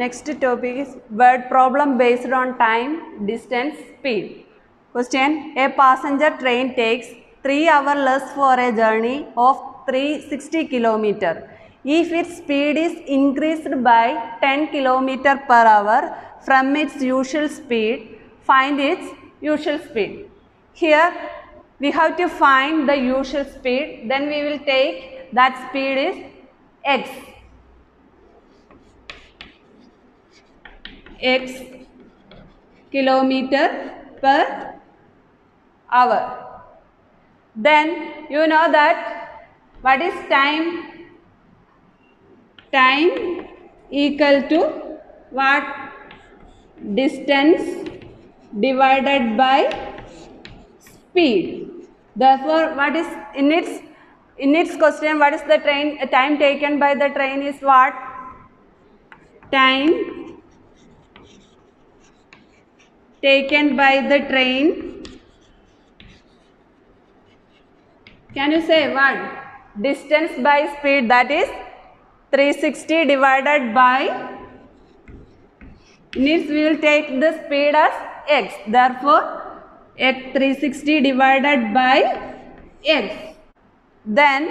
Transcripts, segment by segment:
Next topic is word problem based on time, distance, speed. Question: a passenger train takes 3 hours less for a journey of 360 km. If its speed is increased by 10 km per hour from its usual speed, find its usual speed. Here we have to find the usual speed, then we will take that speed is x. X kilometer per hour. Then you know that what is time? Time equal to what? Distance divided by speed. Therefore, what is in its question? What is the time taken by the train is what? Time taken by the train. Can you say what? Distance by speed, that is 360 divided by, next we will take the speed as x. Therefore, x 360 divided by x. Then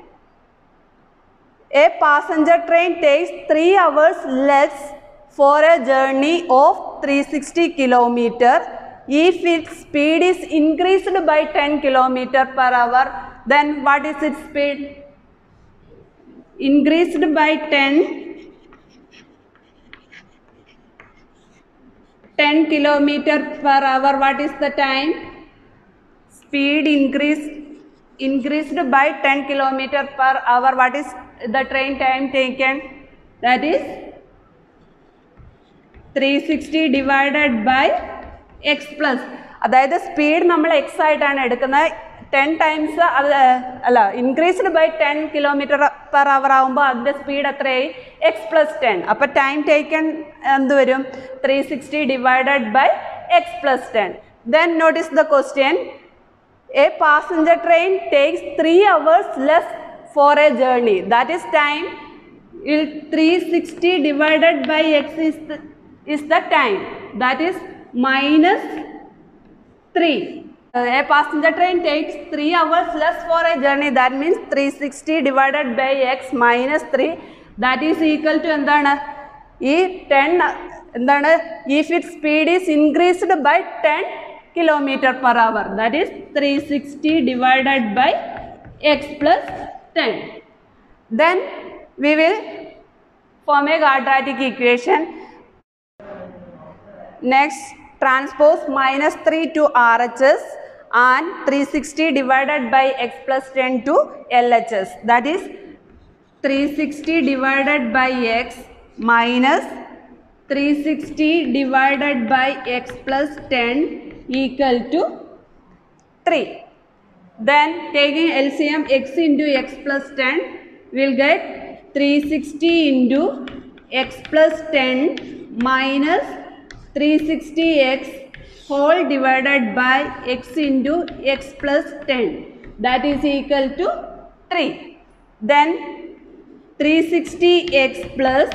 a passenger train takes 3 hours less for a journey of 360 km. If its speed is increased by 10 km per hour, then what is its speed? Increased by 10 km per hour, what is the time? Speed increased by 10 km per hour, what is the train time taken? That is 360 divided by x plus. അതായത് speed നമ്മൾ x ആയിട്ടാണ് എടുക്കുന്നത്. 10 times അല്ല increased by 10 kilometre per hour ആകുമ്പോൾ അതിൻ്റെ speed എത്രയായി? X plus 10. അപ്പോൾ time taken എന്ത് വരും? 360 divided by x plus 10. Then notice the question. A passenger train takes 3 hours less for a journey. That is time. 360 divided by x is the time. That is minus 3. A passenger train takes 3 hours less for a journey. That means 360 divided by x minus 3. That is equal to എന്താണ്? ഈ 10 എന്താണ്? If its speed is increased by 10 km per hour. That is 360 divided by x plus 10. Then we will form a quadratic equation. Next, transpose minus 3 to RHS and 360 divided by x plus 10 to LHS. That is 360 divided by x minus 360 divided by x plus 10 equal to 3. Then taking LCM x into x plus 10, we will get 360 into x plus 10 minus 360x whole divided by x into x plus 10. That is equal to 3. Then 360x plus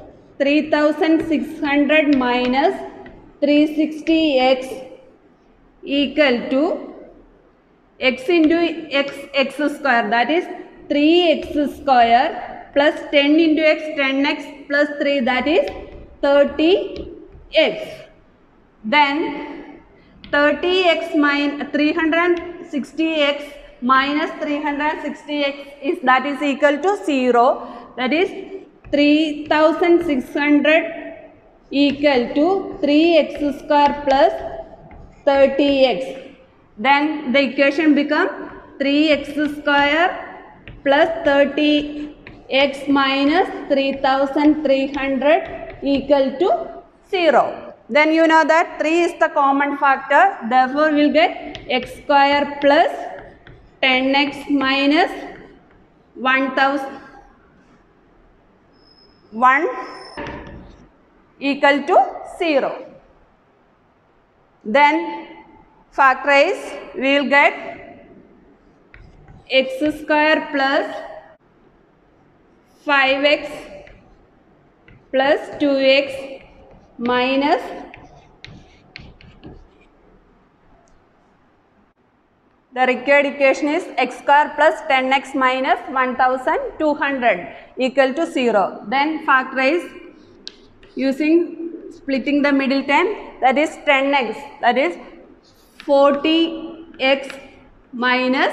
3600 minus 360x equal to x into x square, that is 3x square plus 10 into x, 10x plus 3, that is 30x. Then 30x minus 360x minus 360x is, that is equal to 0. That is 3600 equal to 3x square plus 30x. Then the equation become 3x square plus 30x minus 3300 equal to 0. Then you know that 3 is the common factor. Therefore, we will get x square plus 10x minus 1001 equal to 0. Then factorize, we will get x square plus 5x plus 2x minus the required equation is x square plus 10x minus 1200 equal to 0. Then factorize using splitting the middle term, that is 10x, that is 40x minus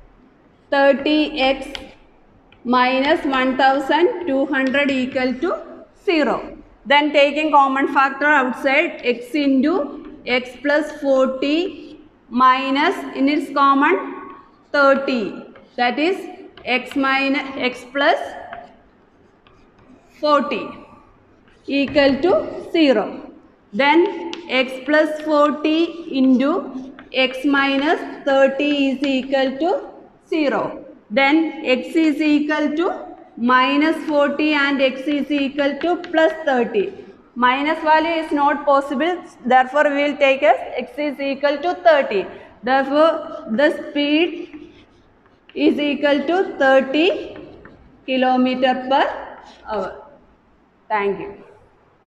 30x minus 1200 equal to 0. Then taking common factor outside, x into x plus 40 minus in its common 30, that is x minus x plus 40 equal to 0. Then x plus 40 into x minus 30 is equal to 0. Then x is equal to minus 40 and x is equal to plus 30. Minus value is not possible, therefore we will take as x is equal to 30. Therefore the speed is equal to 30 km/h. Thank you.